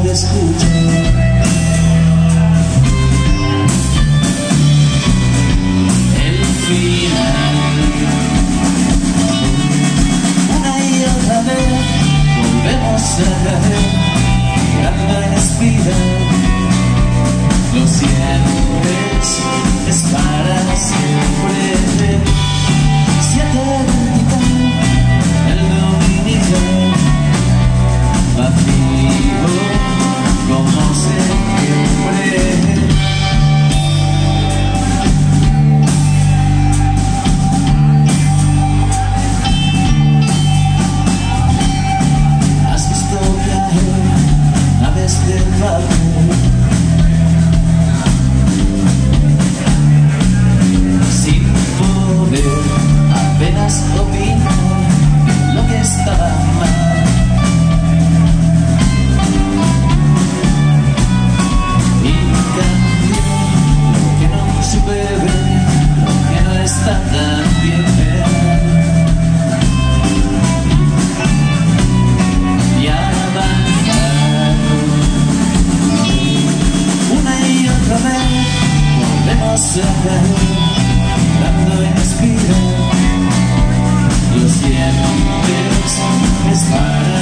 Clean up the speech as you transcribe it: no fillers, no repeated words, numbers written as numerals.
te escucho. El final. Una y otra vez volvemos a caer, girando en espiral. Lo sientes, es para siempre. Siete vertical, el dominical, vacío como siempre. Has visto caer aves del papel, sin poder apenas opinar lo que estaba mal. Y cambié lo que no supe ver, lo que no está tan bien. Y avanzar una y otra vez volvemos a caer, dando en espiral. Lo sientes, es para